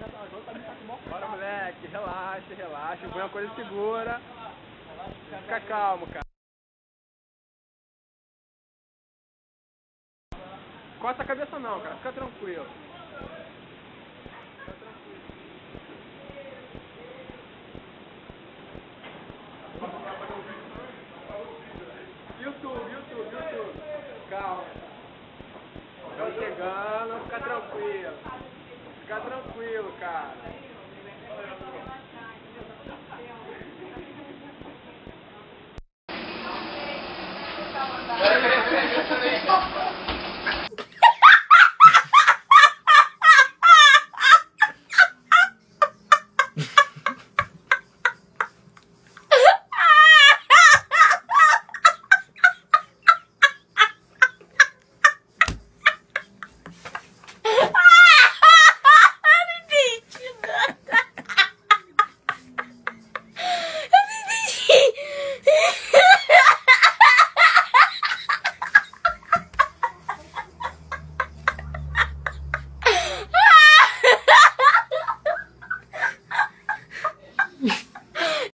Bora, moleque, relaxa, relaxa. Põe a coisa segura. Fica calmo, cara. Costa a cabeça não, cara. Fica tranquilo. YouTube. Calma. Tô chegando, fica tranquilo. Fica tranquilo, cara.